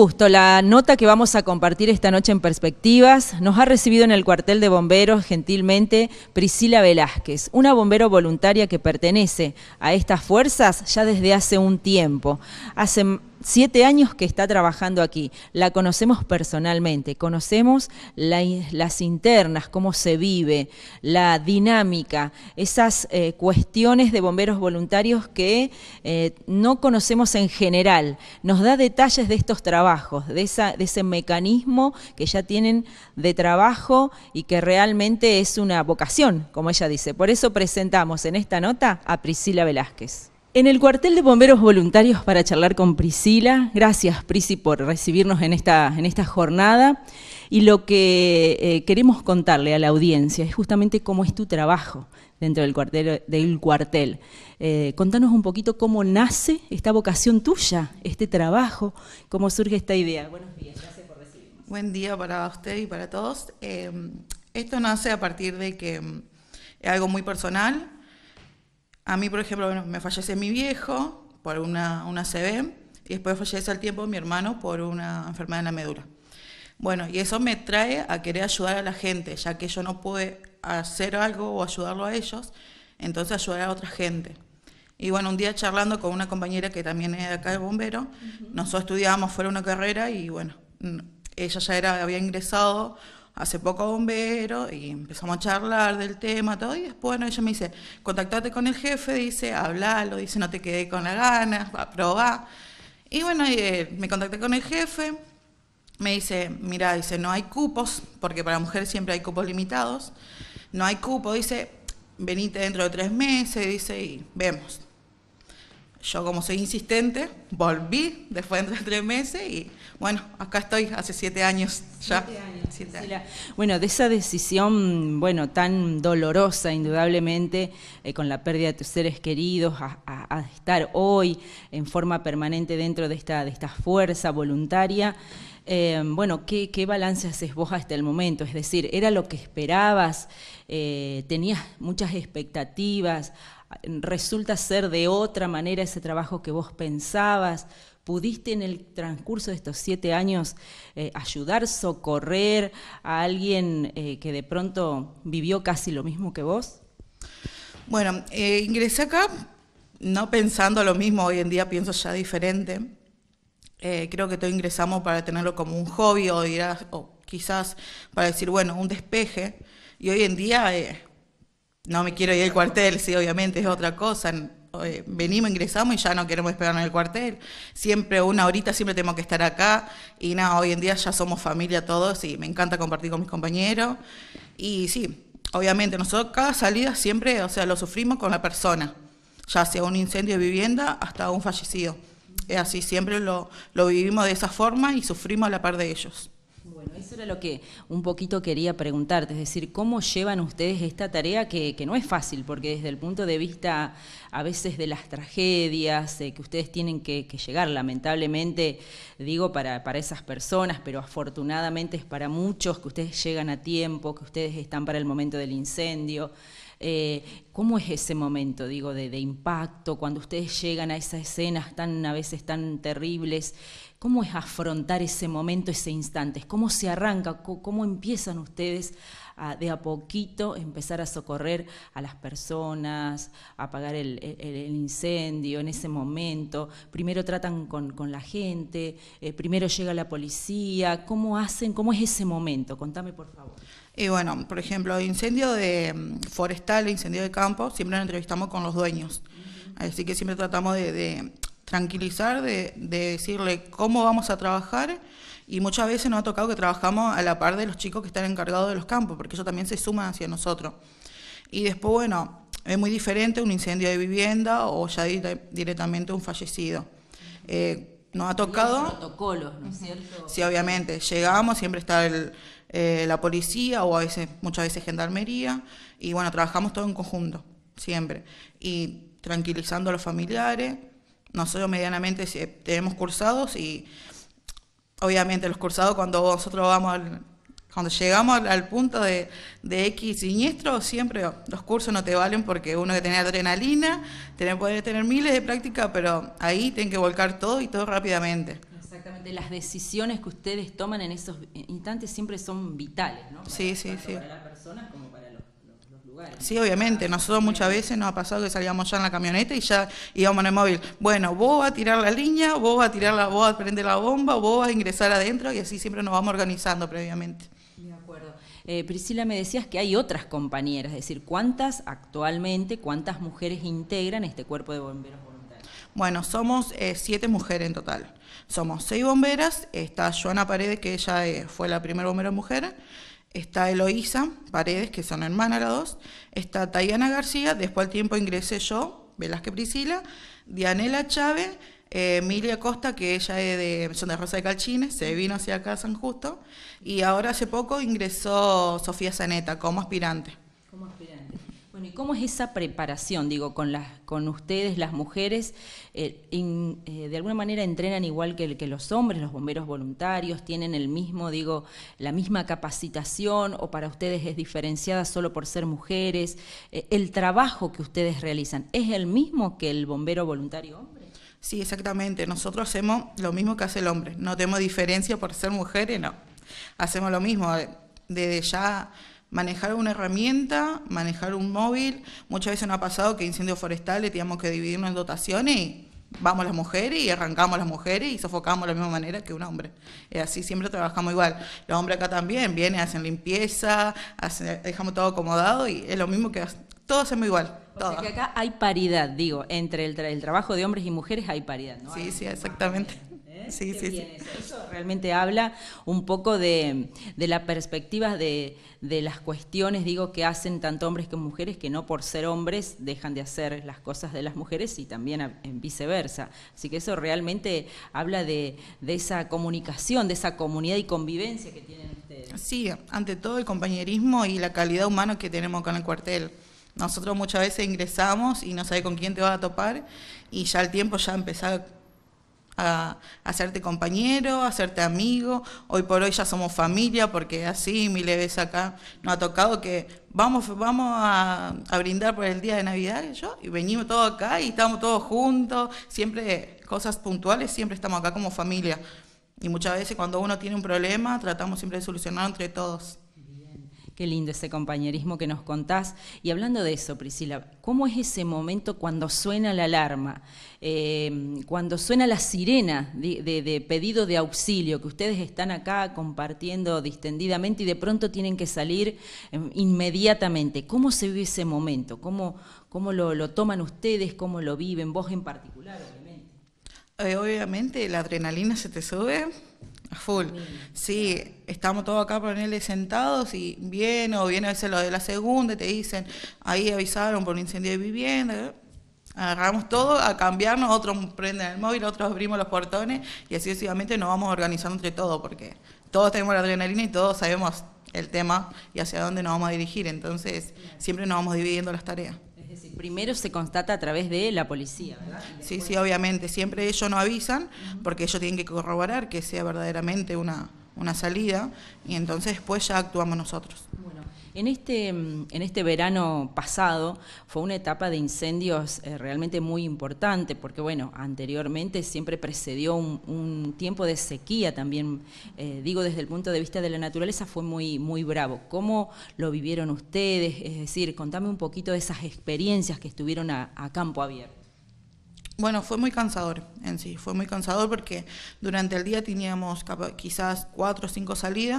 gusto. La nota que vamos a compartir esta noche en Perspectivas nos ha recibido en el cuartel de bomberos gentilmente Priscila Velázquez, una bombero voluntaria que pertenece a estas fuerzas ya desde hace un tiempo. Hace 7 años que está trabajando aquí. La conocemos personalmente, conocemos las internas, cómo se vive, la dinámica, esas cuestiones de bomberos voluntarios que no conocemos en general. Nos da detalles de estos trabajos, de ese mecanismo que ya tienen de trabajo y que realmente es una vocación, como ella dice. Por eso presentamos en esta nota a Priscila Velázquez. En el cuartel de bomberos voluntarios para charlar con Priscila. Gracias, Prisi, por recibirnos en esta jornada. Y lo que queremos contarle a la audiencia es justamente cómo es tu trabajo dentro del cuartel. Contanos un poquito cómo nace esta vocación tuya, este trabajo, cómo surge esta idea. Buenos días, gracias por recibirnos. Buen día para usted y para todos. Esto nace a partir de que es algo muy personal. A mí, por ejemplo, bueno, me fallece mi viejo por una ACV y después fallece al tiempo mi hermano por una enfermedad en la médula. Bueno, y eso me trae a querer ayudar a la gente, ya que yo no pude hacer algo o ayudarlo a ellos, entonces ayudar a otra gente. Y bueno, un día charlando con una compañera que también es de acá de bombero, nosotros estudiábamos fuera una carrera y bueno, ella ya había ingresado hace poco a bombero y empezamos a charlar del tema, todo, y después bueno, ella me dice, contactate con el jefe, dice, hablalo, dice, no te quedé con la gana, probá. Y bueno, me contacté con el jefe, me dice, mira, dice, no hay cupos, porque para mujeres siempre hay cupos limitados, no hay cupo, dice, venite dentro de 3 meses, dice, y vemos. Yo, como soy insistente, volví después de 3 meses y bueno, acá estoy hace 7 años ya. 7 años. Bueno, de esa decisión, bueno, tan dolorosa, indudablemente, con la pérdida de tus seres queridos, a estar hoy en forma permanente dentro de esta fuerza voluntaria. Bueno, ¿qué balance haces vos hasta el momento? Es decir, ¿era lo que esperabas? ¿Tenías muchas expectativas? ¿Resulta ser de otra manera ese trabajo que vos pensabas? ¿Pudiste en el transcurso de estos 7 años ayudar, socorrer a alguien que de pronto vivió casi lo mismo que vos? Bueno, ingresé acá no pensando lo mismo, hoy en día pienso ya diferente. Creo que todos ingresamos para tenerlo como un hobby o quizás para decir, bueno, un despeje. Y hoy en día no me quiero ir al cuartel, sí, obviamente es otra cosa. Venimos, ingresamos y ya no queremos despegarnos del cuartel. Siempre una horita, siempre tenemos que estar acá. Y nada, hoy en día ya somos familia todos y me encanta compartir con mis compañeros. Y sí, obviamente nosotros cada salida siempre, o sea, lo sufrimos con la persona. Ya sea un incendio de vivienda hasta un fallecido. Es así, siempre lo vivimos de esa forma y sufrimos a la par de ellos. Bueno, eso era lo que un poquito quería preguntarte, es decir, ¿cómo llevan ustedes esta tarea que no es fácil? Porque desde el punto de vista a veces de las tragedias que ustedes tienen que llegar, lamentablemente, digo para esas personas, pero afortunadamente es para muchos que ustedes llegan a tiempo, que ustedes están para el momento del incendio. ¿Cómo es ese momento, digo, de impacto, cuando ustedes llegan a esas escenas a veces tan terribles? ¿Cómo es afrontar ese momento, ese instante? ¿Cómo se arranca? ¿Cómo empiezan ustedes de a poquito empezar a socorrer a las personas, a apagar el incendio en ese momento? Primero tratan con la gente, primero llega la policía. ¿Cómo hacen? ¿Cómo es ese momento? Contame, por favor. Y bueno, por ejemplo, incendio de forestal, incendio de campo, siempre nos entrevistamos con los dueños. Así que siempre tratamos de tranquilizar, de decirle cómo vamos a trabajar, y muchas veces nos ha tocado que trabajamos a la par de los chicos que están encargados de los campos, porque ellos también se suman hacia nosotros. Y después, bueno, es muy diferente un incendio de vivienda o ya directamente un fallecido. Nos ha tocado... protocolos, ¿no es cierto? Sí, obviamente. Llegamos, siempre está la policía o muchas veces gendarmería, y bueno, trabajamos todo en conjunto, siempre. Y tranquilizando a los familiares. Nosotros medianamente tenemos cursados y obviamente los cursados cuando llegamos al punto de X siniestro, siempre los cursos no te valen porque uno que tiene adrenalina, puede tener miles de prácticas, pero ahí tienen que volcar todo y todo rápidamente. Exactamente. Aparte, las decisiones que ustedes toman en esos instantes siempre son vitales, ¿no? Sí, sí, sí. Para las personas como para los lugares. Sí, obviamente. Nosotros muchas veces nos ha pasado que salíamos ya en la camioneta y ya íbamos en el móvil. Bueno, vos vas a tirar la línea, vos vas a prender la bomba, vos vas a ingresar adentro y así siempre nos vamos organizando previamente. De acuerdo. Priscila, me decías que hay otras compañeras, es decir, ¿cuántas mujeres integran este cuerpo de bomberos voluntarios? Bueno, somos 7 mujeres en total. Somos 6 bomberas, está Joana Paredes, que ella fue la primera bombera mujer, está Eloísa Paredes, que son hermanas las dos, está Tayana García, después al tiempo ingresé yo, Velázquez Priscila, Dianela Chávez, Emilia Costa, que ella son de Rosa de Calchines, se vino hacia acá a San Justo, y ahora hace poco ingresó Sofía Zaneta como aspirante. Como aspirante. Bueno, ¿y cómo es esa preparación, digo, con ustedes, las mujeres? De alguna manera entrenan igual que los hombres, los bomberos voluntarios, tienen la misma capacitación, o para ustedes es diferenciada solo por ser mujeres. ¿El trabajo que ustedes realizan es el mismo que el bombero voluntario hombre? Sí, exactamente. Nosotros hacemos lo mismo que hace el hombre. No tenemos diferencia por ser mujeres, no. Hacemos lo mismo, desde ya manejar una herramienta, manejar un móvil. Muchas veces nos ha pasado que incendios forestales teníamos que dividirnos en dotaciones y vamos las mujeres y arrancamos las mujeres y sofocamos de la misma manera que un hombre. Así siempre trabajamos igual. Los hombres acá también vienen, hacen limpieza, dejamos todo acomodado y es lo mismo que todos hacemos igual. O sea que acá hay paridad, digo, entre el trabajo de hombres y mujeres hay paridad, ¿no? Sí, sí, exactamente. Sí, sí, sí. Eso realmente habla un poco de la perspectiva de las cuestiones, digo, que hacen tanto hombres como mujeres, que no por ser hombres dejan de hacer las cosas de las mujeres y también en viceversa. Así que eso realmente habla de esa comunicación, de esa comunidad y convivencia que tienen ustedes. Sí, ante todo el compañerismo y la calidad humana que tenemos con el cuartel. Nosotros muchas veces ingresamos y no sabes con quién te vas a topar y ya al tiempo ya empezás a hacerte compañero, a hacerte amigo. Hoy por hoy ya somos familia, porque así miles de veces acá nos ha tocado que vamos a brindar por el día de Navidad y venimos todos acá y estamos todos juntos, siempre cosas puntuales, siempre estamos acá como familia. Y muchas veces cuando uno tiene un problema, tratamos siempre de solucionarlo entre todos. Qué lindo ese compañerismo que nos contás. Y hablando de eso, Priscila, ¿cómo es ese momento cuando suena la alarma, cuando suena la sirena de pedido de auxilio, que ustedes están acá compartiendo distendidamente y de pronto tienen que salir inmediatamente? ¿Cómo se vive ese momento? ¿Cómo lo toman ustedes? ¿Cómo lo viven? Vos en particular, obviamente. Obviamente la adrenalina se te sube a full. Sí, estamos todos acá ponerle sentados y viene a veces lo de la segunda y te dicen, ahí avisaron por un incendio de vivienda. Agarramos todo a cambiarnos, otros prenden el móvil, otros abrimos los portones y así sucesivamente nos vamos organizando entre todos porque todos tenemos la adrenalina y todos sabemos el tema y hacia dónde nos vamos a dirigir. Entonces siempre nos vamos dividiendo las tareas. Es decir, primero se constata a través de la policía, ¿verdad? Sí, sí, obviamente. Siempre ellos nos avisan porque ellos tienen que corroborar que sea verdaderamente una salida y entonces después ya actuamos nosotros. Bueno, en este verano pasado fue una etapa de incendios realmente muy importante porque, bueno, anteriormente siempre precedió un tiempo de sequía también, digo desde el punto de vista de la naturaleza fue muy, muy bravo. ¿Cómo lo vivieron ustedes? Es decir, contame un poquito de esas experiencias que estuvieron a campo abierto. Bueno, fue muy cansador en sí, fue muy cansador porque durante el día teníamos quizás 4 o 5 salidas.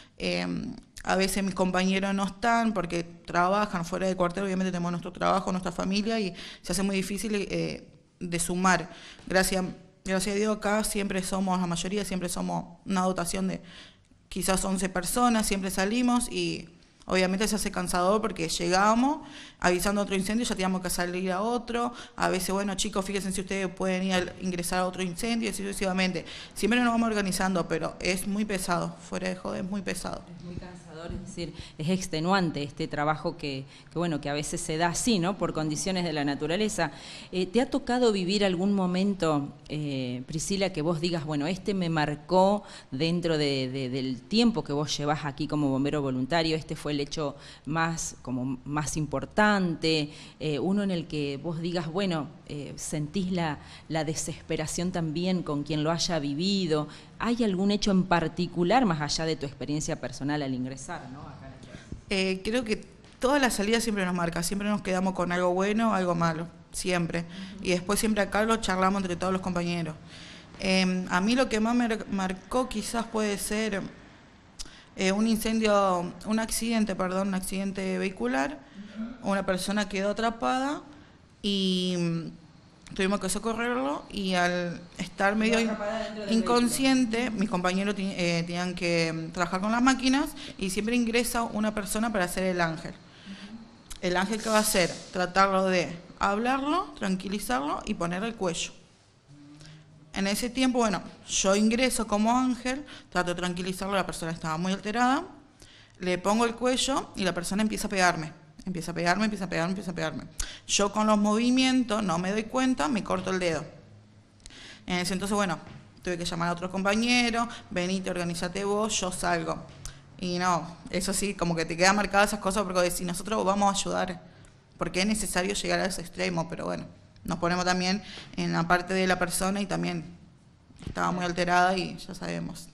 A veces mis compañeros no están porque trabajan fuera de cuartel, obviamente tenemos nuestro trabajo, nuestra familia y se hace muy difícil de sumar. Gracias a Dios acá siempre somos, la mayoría siempre somos una dotación de quizás 11 personas, siempre salimos y obviamente se hace cansador porque llegamos avisando otro incendio, ya teníamos que salir a otro. A veces, bueno, chicos, fíjense si ustedes pueden ir a ingresar a otro incendio y así sucesivamente. Siempre nos vamos organizando, pero es muy pesado, fuera de joder, es muy pesado. Es muy cansador, es decir, es extenuante este trabajo que a veces se da así, ¿no? Por condiciones de la naturaleza. ¿Te ha tocado vivir algún momento, Priscila, que vos digas, bueno, este me marcó dentro del tiempo que vos llevás aquí como bombero voluntario, este fue el hecho más importante, uno en el que vos digas, bueno, sentís la desesperación también con quien lo haya vivido? ¿Hay algún hecho en particular, más allá de tu experiencia personal al ingresar, ¿no? Acá creo que todas las salidas siempre nos marca, siempre nos quedamos con algo bueno o algo malo, siempre. Y después siempre acá lo charlamos entre todos los compañeros. A mí lo que más me marcó quizás puede ser un accidente vehicular. Una persona quedó atrapada y tuvimos que socorrerlo, y al estar medio inconsciente, mis compañeros tenían que trabajar con las máquinas, y siempre ingresa una persona para hacer el ángel. El ángel, ¿qué va a hacer? Tratarlo de hablarlo, tranquilizarlo y ponerle el cuello. En ese tiempo, bueno, yo ingreso como ángel, trato de tranquilizarlo, la persona estaba muy alterada, le pongo el cuello y la persona empieza a pegarme. Empieza a pegarme. Yo con los movimientos no me doy cuenta, me corto el dedo. En ese entonces, bueno, tuve que llamar a otro compañero, venite, organízate vos, yo salgo. Y no, eso sí, como que te quedan marcadas esas cosas, porque si nosotros vamos a ayudar, porque es necesario llegar a ese extremo, pero bueno, nos ponemos también en la parte de la persona, y también estaba muy alterada y ya sabemos.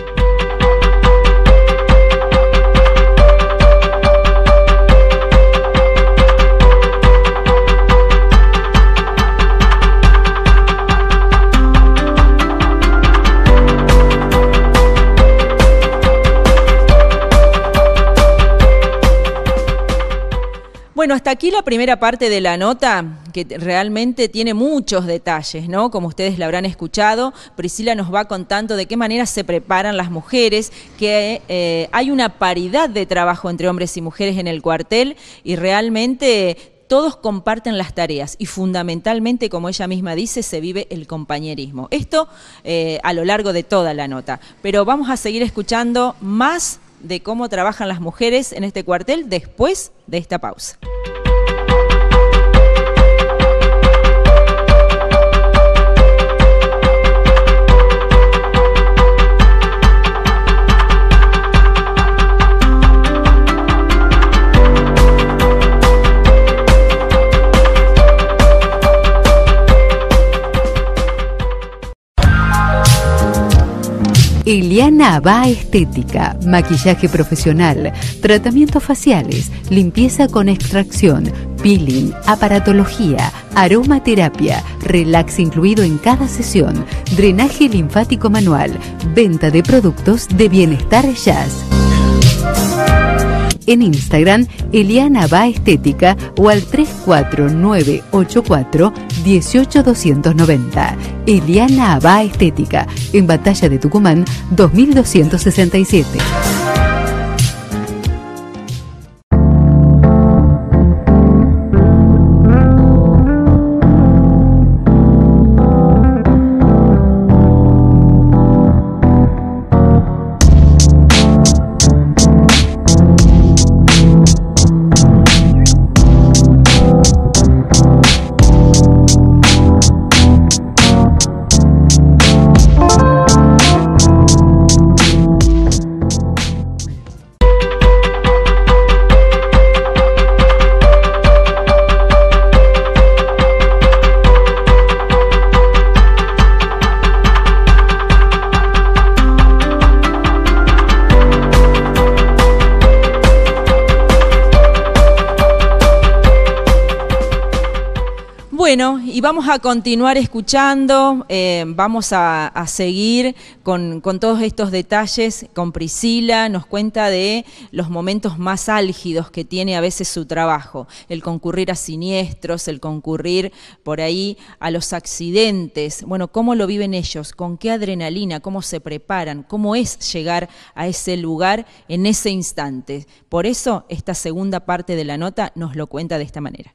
Bueno, hasta aquí la primera parte de la nota, que realmente tiene muchos detalles, ¿no? Como ustedes la habrán escuchado, Priscila nos va contando de qué manera se preparan las mujeres, que hay una paridad de trabajo entre hombres y mujeres en el cuartel, y realmente todos comparten las tareas, y fundamentalmente, como ella misma dice, se vive el compañerismo. Esto a lo largo de toda la nota. Pero vamos a seguir escuchando más de cómo trabajan las mujeres en este cuartel después de esta pausa. Eliana Abá Estética, maquillaje profesional, tratamientos faciales, limpieza con extracción, peeling, aparatología, aromaterapia, relax incluido en cada sesión, drenaje linfático manual, venta de productos de bienestar jazz. En Instagram, Eliana Abá Estética, o al 34984 18290. Eliana Abá Estética, en Batalla de Tucumán, 2267. Bueno, y vamos a continuar escuchando, vamos a seguir con todos estos detalles con Priscila. Nos cuenta de los momentos más álgidos que tiene a veces su trabajo, el concurrir a siniestros, el concurrir por ahí a los accidentes. Bueno, ¿cómo lo viven ellos? ¿Con qué adrenalina? ¿Cómo se preparan? ¿Cómo es llegar a ese lugar en ese instante? Por eso esta segunda parte de la nota nos lo cuenta de esta manera.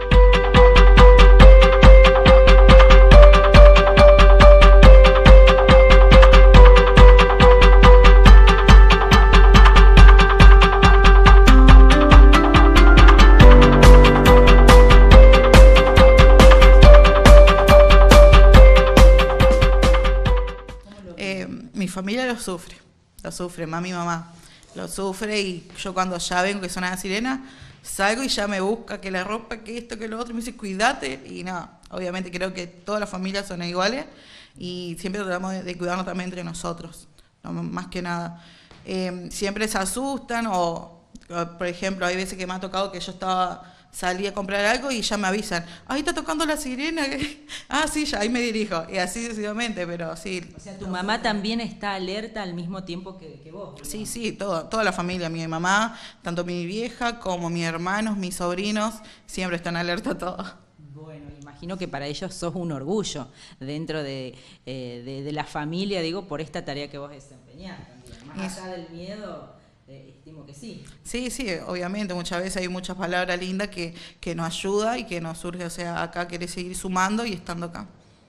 Mi familia lo sufre, mami y mamá, lo sufre, y yo cuando ya vengo que suena la sirena, salgo y ya me busca que la ropa, que esto, que lo otro, y me dice, cuídate, y no, obviamente creo que todas las familias son iguales, y siempre tratamos de cuidarnos también entre nosotros, no, más que nada. Siempre se asustan o, por ejemplo, hay veces que me ha tocado que yo salí a comprar algo y ya me avisan, ahí está tocando la sirena, sí, ya ahí me dirijo, y así sucesivamente, pero sí. O sea, tu mamá también está alerta al mismo tiempo que vos, ¿verdad? Sí, toda la familia, mi mamá, tanto mi vieja como mis hermanos, mis sobrinos, siempre están alerta a todo. Bueno, imagino que para ellos sos un orgullo dentro de la familia, digo, por esta tarea que vos desempeñás también. Más allá del miedo, estimo que sí. Sí, obviamente, muchas veces hay muchas palabras lindas que nos ayuda y que nos surge, o sea, acá querés seguir sumando y estando acá.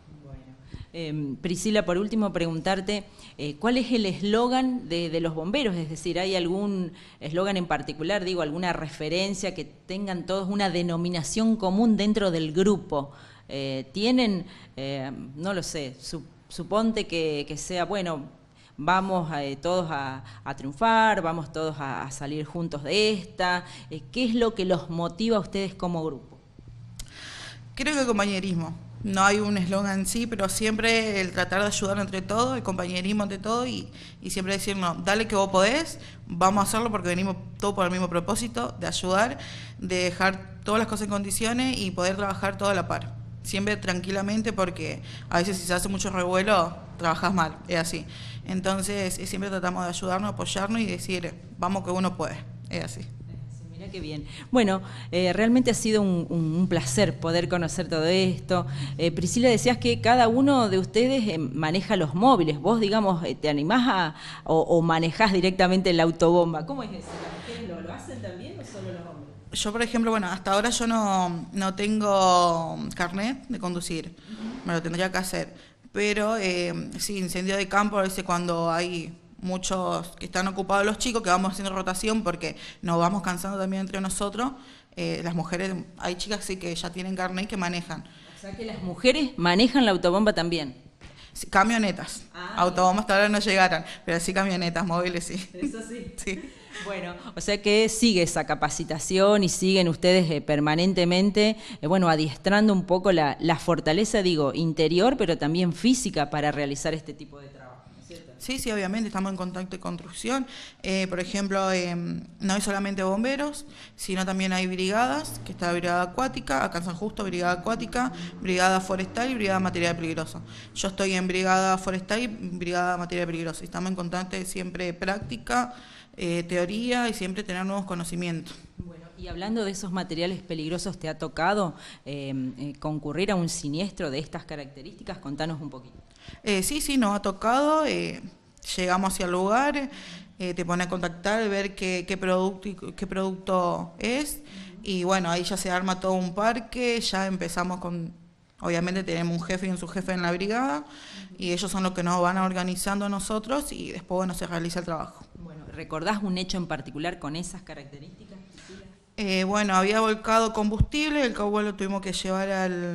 Bueno, Priscila, por último preguntarte, ¿cuál es el eslogan de los bomberos? Es decir, ¿hay algún eslogan en particular, digo, alguna referencia que tengan todos una denominación común dentro del grupo? ¿Tienen, no lo sé, suponte que sea, bueno, vamos todos a triunfar, vamos todos a salir juntos de esta? ¿Qué es lo que los motiva a ustedes como grupo? Creo que el compañerismo. No hay un eslogan en sí, pero siempre el tratar de ayudar entre todos, el compañerismo entre todos y siempre decir, no, dale que vos podés, vamos a hacerlo porque venimos todos por el mismo propósito, de ayudar, de dejar todas las cosas en condiciones y poder trabajar todo a la par. Siempre tranquilamente, porque a veces si se hace mucho revuelo, trabajás mal, es así. Entonces siempre tratamos de ayudarnos, apoyarnos y decir, vamos que uno puede, es así. Mira qué bien. Bueno, realmente ha sido un placer poder conocer todo esto. Priscila, decías que cada uno de ustedes maneja los móviles. Vos, digamos, ¿te animás o manejás directamente la autobomba? ¿Cómo es eso? ¿Las mujeres lo hacen también o solo los hombres? Yo, por ejemplo, bueno, hasta ahora yo no tengo carnet de conducir. Me lo tendría que hacer. Pero sí, incendio de campo, a veces cuando hay muchos que están ocupados los chicos, que vamos haciendo rotación porque nos vamos cansando también entre nosotros, las mujeres, hay chicas sí que ya tienen carnet y que manejan. O sea que las mujeres manejan la autobomba también. Sí, camionetas, autobombas hasta ahora no llegaron, pero sí camionetas, móviles sí. Eso sí. Sí. Bueno, o sea que sigue esa capacitación y siguen ustedes permanentemente, adiestrando un poco la fortaleza, digo, interior, pero también física para realizar este tipo de trabajo, ¿no es cierto? Sí, obviamente, estamos en contacto de construcción. Por ejemplo, no hay solamente bomberos, sino también hay brigadas, que está la brigada acuática, acá en San Justo, brigada acuática, brigada forestal y brigada material peligroso. Yo estoy en brigada forestal y brigada material peligroso. Estamos en contacto de siempre práctica, teoría y siempre tener nuevos conocimientos. Bueno, y hablando de esos materiales peligrosos, ¿te ha tocado concurrir a un siniestro de estas características? Contanos un poquito. Sí, nos ha tocado, llegamos hacia el lugar, te pone a contactar, ver qué producto es, y bueno, ahí ya se arma todo un parque, ya empezamos con, obviamente tenemos un jefe y un subjefe en la brigada, y ellos son los que nos van organizando a nosotros, y después, bueno, se realiza el trabajo. Bueno, ¿recordás un hecho en particular con esas características? Bueno, había volcado combustible, el cowboy lo tuvimos que llevar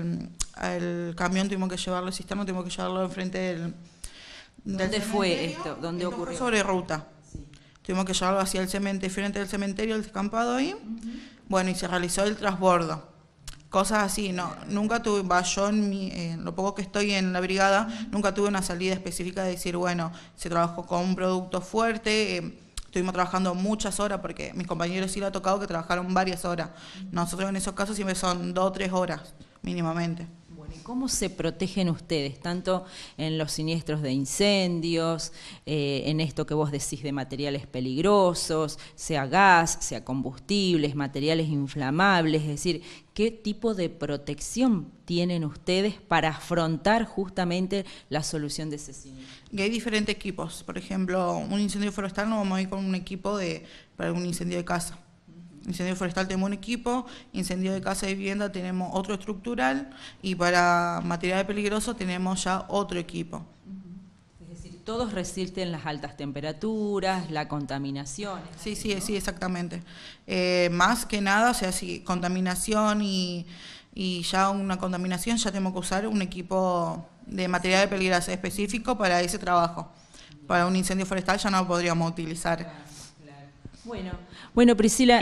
al camión, tuvimos que llevarlo al cisterno, tuvimos que llevarlo enfrente del ¿Dónde fue esto? ¿Dónde esto ocurrió? Fue sobre ruta. Sí. Tuvimos que llevarlo hacia el cementerio, frente del cementerio, el descampado ahí. Bueno, y se realizó el transbordo. Cosas así, nunca tuve, yo en lo poco que estoy en la brigada, nunca tuve una salida específica de decir, bueno, se trabajó con un producto fuerte, estuvimos trabajando muchas horas, porque mis compañeros sí le ha tocado que trabajaron varias horas. Nosotros en esos casos siempre son 2 o 3 horas, mínimamente. Bueno, ¿y cómo se protegen ustedes, tanto en los siniestros de incendios, en esto que vos decís de materiales peligrosos, sea gas, sea combustibles, materiales inflamables? Es decir, ¿qué tipo de protección tienen ustedes para afrontar justamente la solución de ese siniestro? Y hay diferentes equipos. Por ejemplo, un incendio forestal no vamos a ir con un equipo para un incendio de casa. Incendio forestal tenemos un equipo, incendio de casa y vivienda tenemos otro estructural, y para material peligroso tenemos ya otro equipo. Es decir, todos resisten las altas temperaturas, la contaminación. Sí, exactamente. Más que nada, o sea, si contaminación y ya una contaminación, ya tenemos que usar un equipo de material peligroso específico para ese trabajo. Para un incendio forestal ya no lo podríamos utilizar. Claro. Bueno, Priscila.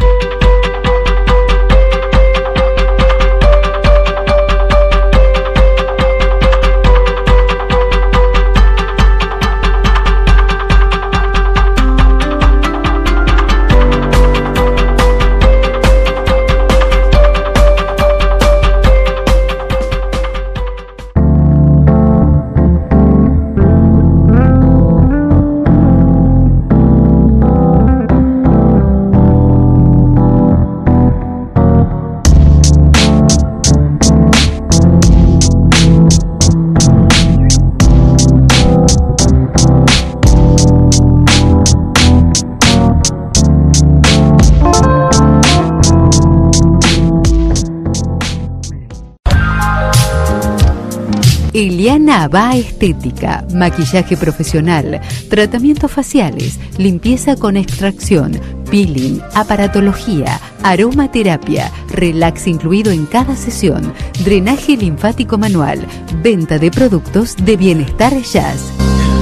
Eliana Abá Estética, maquillaje profesional, tratamientos faciales, limpieza con extracción, peeling, aparatología, aromaterapia, relax incluido en cada sesión, drenaje linfático manual, venta de productos de bienestar jazz.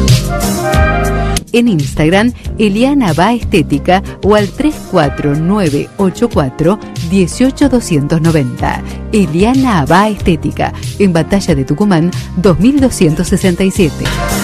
En Instagram, Eliana Abá Estética o al 34984 18290. Eliana Abá Estética, en Batalla de Tucumán, 2267.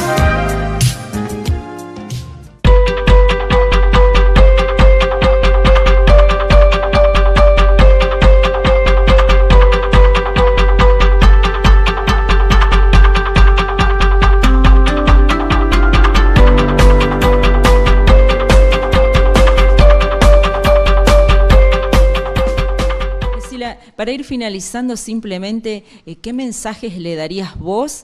Para ir finalizando simplemente, ¿qué mensajes le darías vos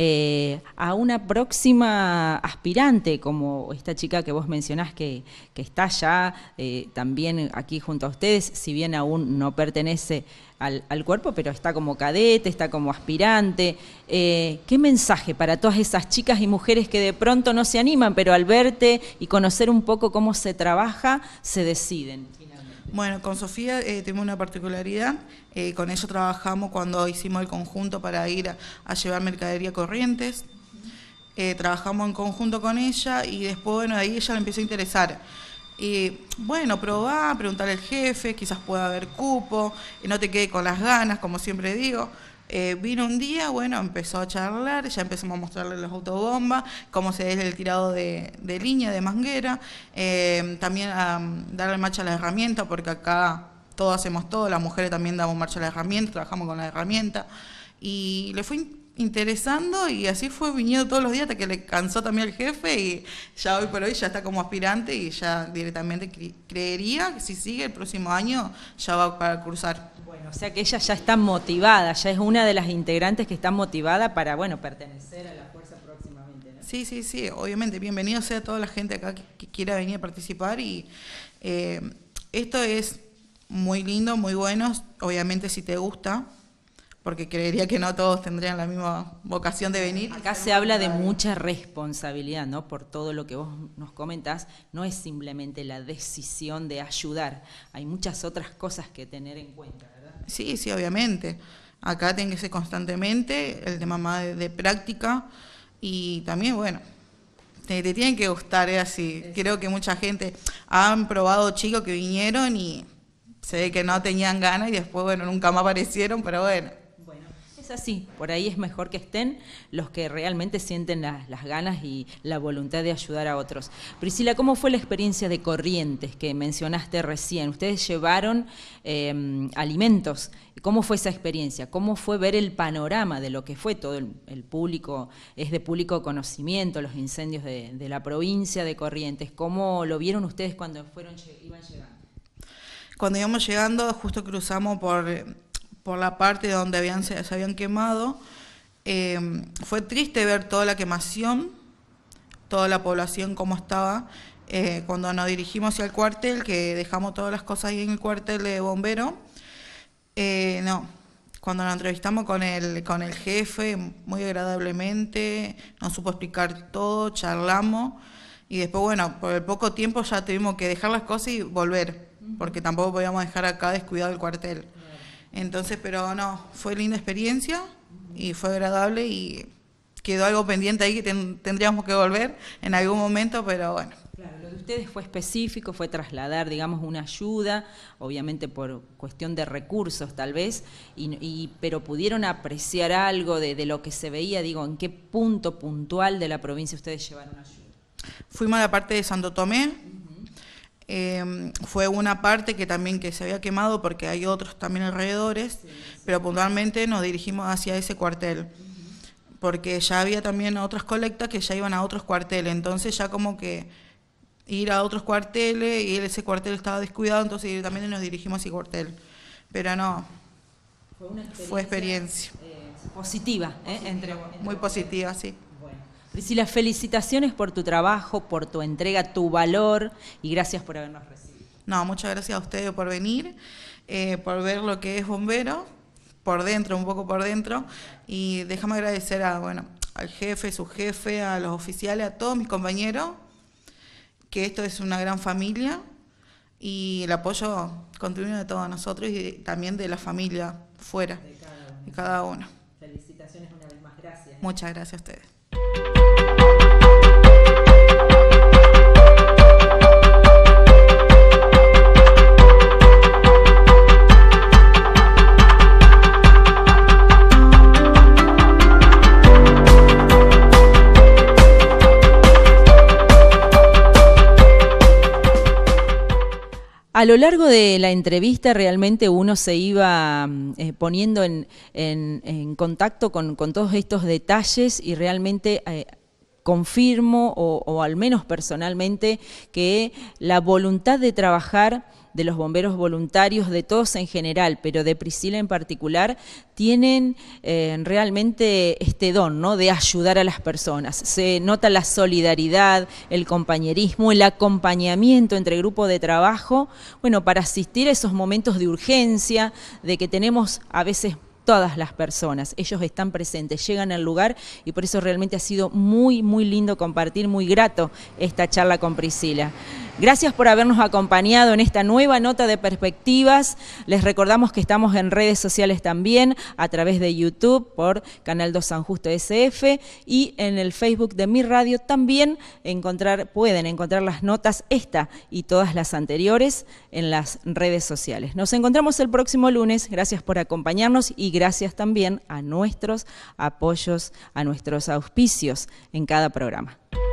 a una próxima aspirante, como esta chica que vos mencionás que está ya también aquí junto a ustedes, si bien aún no pertenece al cuerpo, pero está como cadete, está como aspirante? ¿Qué mensaje para todas esas chicas y mujeres que de pronto no se animan, pero al verte y conocer un poco cómo se trabaja, se deciden? Bueno, con Sofía tenemos una particularidad, con ella trabajamos cuando hicimos el conjunto para ir a llevar mercadería a Corrientes, trabajamos en conjunto con ella y después, bueno, ahí ella le empezó a interesar. Bueno, probá, preguntarle al jefe, quizás pueda haber cupo, no te quede con las ganas, como siempre digo. Vino un día, bueno, empezó a charlar, ya empezamos a mostrarle las autobombas, cómo se es el tirado de línea, de manguera, también a darle marcha a la herramienta, porque acá todos hacemos todo, las mujeres también damos marcha a la herramienta, trabajamos con la herramienta, y le fue interesando y así fue viniendo todos los días hasta que le cansó también el jefe y ya hoy por hoy ya está como aspirante y ya directamente creería que si sigue el próximo año ya va para cursar. Bueno, o sea que ella ya está motivada, ya es una de las integrantes que está motivada para, bueno, pertenecer a la fuerza próximamente, ¿no? Sí, sí, sí, obviamente, bienvenido sea toda la gente acá que quiera venir a participar y esto es muy lindo, muy bueno, obviamente si te gusta, porque creería que no todos tendrían la misma vocación de venir. Acá se habla de mucha responsabilidad, ¿no? Por todo lo que vos nos comentás, no es simplemente la decisión de ayudar, hay muchas otras cosas que tener en cuenta, ¿verdad? Sí, sí, obviamente. Acá tiene que ser constantemente el tema más de práctica y también, bueno, te tienen que gustar, es así. Creo que mucha gente han probado chicos que vinieron y se ve que no tenían ganas y después, bueno, nunca más aparecieron, pero bueno. Es así, por ahí es mejor que estén los que realmente sienten las ganas y la voluntad de ayudar a otros. Priscila, ¿cómo fue la experiencia de Corrientes que mencionaste recién? Ustedes llevaron alimentos. ¿Cómo fue esa experiencia? ¿Cómo fue ver el panorama de lo que fue todo el público? Es de público conocimiento, los incendios de la provincia de Corrientes. ¿Cómo lo vieron ustedes cuando iban llegando? Cuando íbamos llegando, justo cruzamos por la parte donde se habían quemado. Fue triste ver toda la quemación, toda la población cómo estaba. Cuando nos dirigimos hacia el cuartel, que dejamos todas las cosas ahí en el cuartel de bomberos, cuando nos entrevistamos con el jefe, muy agradablemente, nos supo explicar todo, charlamos, y después, bueno, por el poco tiempo ya tuvimos que dejar las cosas y volver, porque tampoco podíamos dejar acá descuidado el cuartel. Entonces, pero no, fue linda experiencia y fue agradable y quedó algo pendiente ahí que tendríamos que volver en algún momento, pero bueno. Claro, lo de ustedes fue específico, fue trasladar, digamos, una ayuda, obviamente por cuestión de recursos tal vez, pero pudieron apreciar algo de lo que se veía, digo, ¿en qué punto puntual de la provincia ustedes llevaron ayuda? Fuimos a la parte de Santo Tomé. Fue una parte que también que se había quemado porque hay otros también alrededores, pero puntualmente nos dirigimos hacia ese cuartel, porque ya había también otras colectas que ya iban a otros cuarteles, entonces ya como que ir a otros cuarteles y ese cuartel estaba descuidado, entonces directamente nos dirigimos a ese cuartel, pero no, fue experiencia positiva, muy positiva, sí. Priscila, felicitaciones por tu trabajo, por tu entrega, tu valor y gracias por habernos recibido. No, muchas gracias a ustedes por venir, por ver lo que es bombero, por dentro, un poco por dentro. Y déjame agradecer al jefe, su jefe, a los oficiales, a todos mis compañeros, que esto es una gran familia y el apoyo continuo de todos nosotros y también de la familia fuera, de cada uno. Felicitaciones una vez más, gracias. Muchas gracias a ustedes. A lo largo de la entrevista realmente uno se iba poniendo en contacto con todos estos detalles y realmente confirmo, o al menos personalmente, que la voluntad de trabajar de los bomberos voluntarios, de todos en general, pero de Priscila en particular, tienen realmente este don, ¿no?, de ayudar a las personas. Se nota la solidaridad, el compañerismo, el acompañamiento entre grupo de trabajo, bueno, para asistir a esos momentos de urgencia, de que tenemos a veces todas las personas, ellos están presentes, llegan al lugar y por eso realmente ha sido muy, muy lindo compartir, muy grato esta charla con Priscila. Gracias por habernos acompañado en esta nueva nota de perspectivas. Les recordamos que estamos en redes sociales también, a través de YouTube por Canal 2 San Justo SF y en el Facebook de Mi Radio también pueden encontrar las notas, esta y todas las anteriores, en las redes sociales. Nos encontramos el próximo lunes. Gracias por acompañarnos y gracias también a nuestros apoyos, a nuestros auspicios en cada programa.